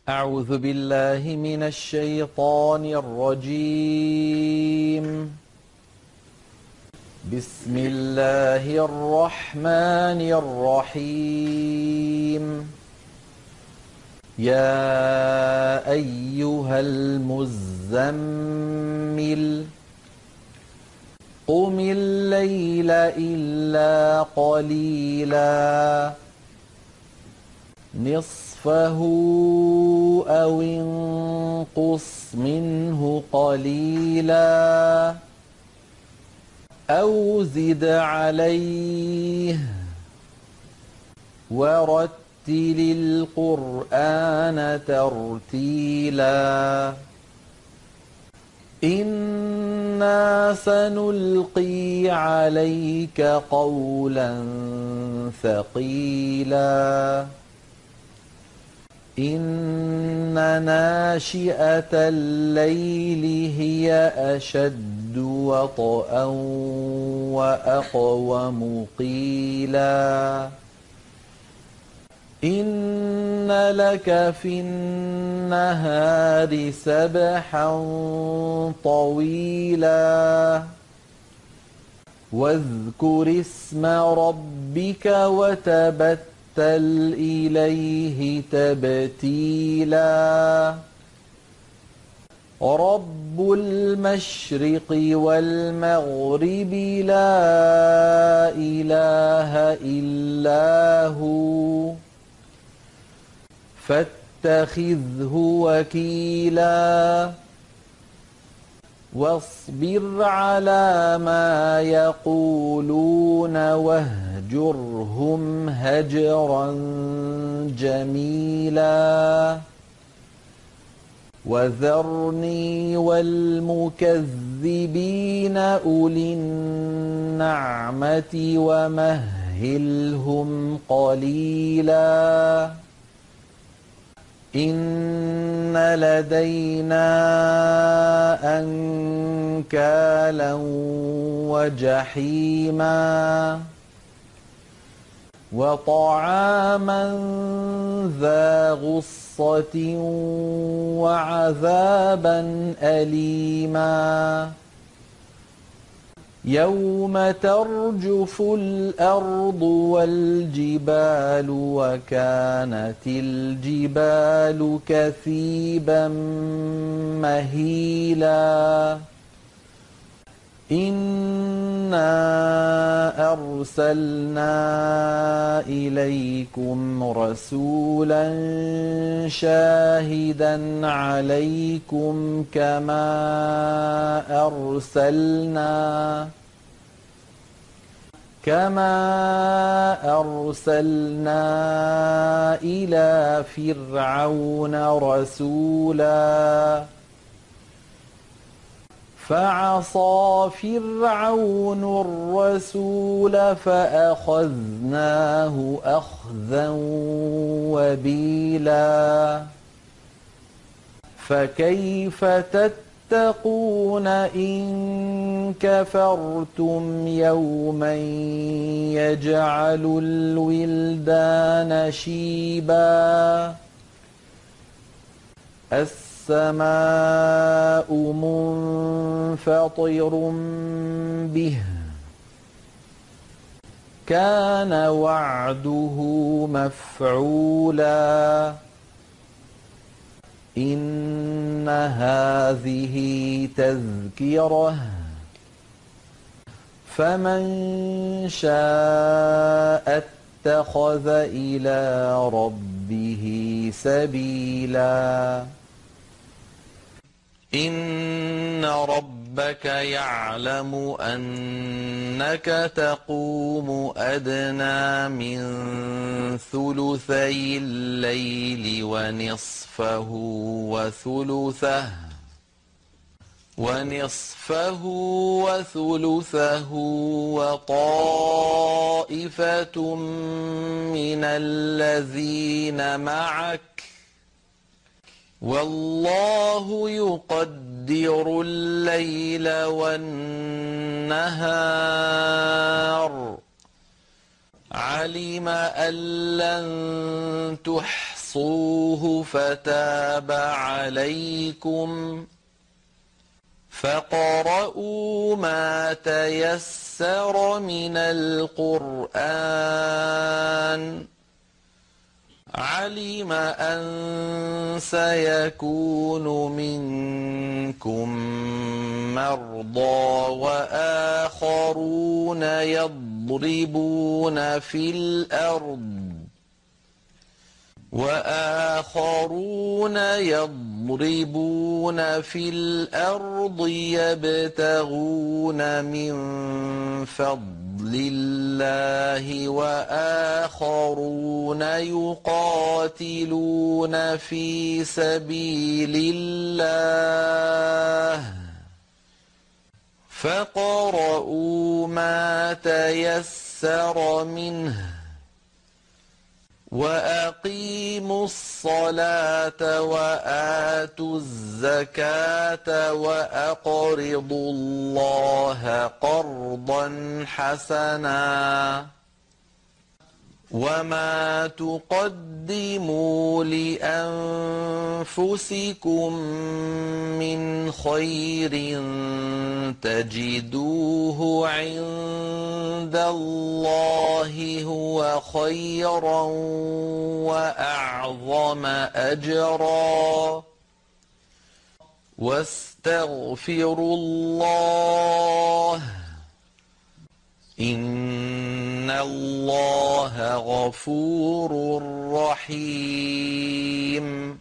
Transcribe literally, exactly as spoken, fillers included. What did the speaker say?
أعوذ بالله من الشيطان الرجيم. بسم الله الرحمن الرحيم. يا أيها المزمل قم الليل إلا قليلا نصفه أو انقص منه قليلا أو زد عليه ورتل القرآن ترتيلا إنا سنلقي عليك قولا ثقيلا إن ناشئة الليل هي أشد وطئا وأقوم قيلا إن لك في النهار سبحا طويلا واذكر اسم ربك وتبتل إليه تبتيلا رب المشرق والمغرب لا إله إلا هو فاتخذه وكيلا واصبر على ما يقولون واهجرهم هجرا جميلا وذرني والمكذبين أولي النعمة ومهلهم قليلا إن لدينا أنكالا وجحيما وطعاما ذا غصة وعذابا أليما يوم ترجف الأرض والجبال وكانت الجبال كثيبا مهيلا إنا أرسلنا إليكم رسولا شاهدا عليكم كما أرسلنا كما أرسلنا إلى فرعون رسولا فعصى فرعون الرسول فأخذناه أخذا وبيلا فكيف تتقون إن كفرتم يوما يجعل الولدان شيبا السماء منفطر به كان وعده مفعولا إن هذه تذكرة فمن شاء اتخذ إلى ربه سبيلا إن ربك يعلم أنك تقوم أدنى من ثلثي الليل ونصفه وثلثه ونصفه وثلثه وطائفة من الذين معك والله يقدر الليل والنهار علم أن لن تحصوا فاحصوه فتاب عليكم فاقرؤوا ما تيسر من القرآن علم أن سيكون منكم مرضى وآخرون يضربون في الأرض وآخرون يضربون في الأرض يبتغون من فضل الله وآخرون يقاتلون في سبيل الله فاقرؤوا ما تيسر منه وأقيموا الصلاة وآتوا الزكاة وأقرضوا الله قرضا حسنا وما تقدموا لأنفسكم من خير تجدوه عند الله هو خيرا وأعظم أجرا واستغفروا الله إن الله غفور رحيم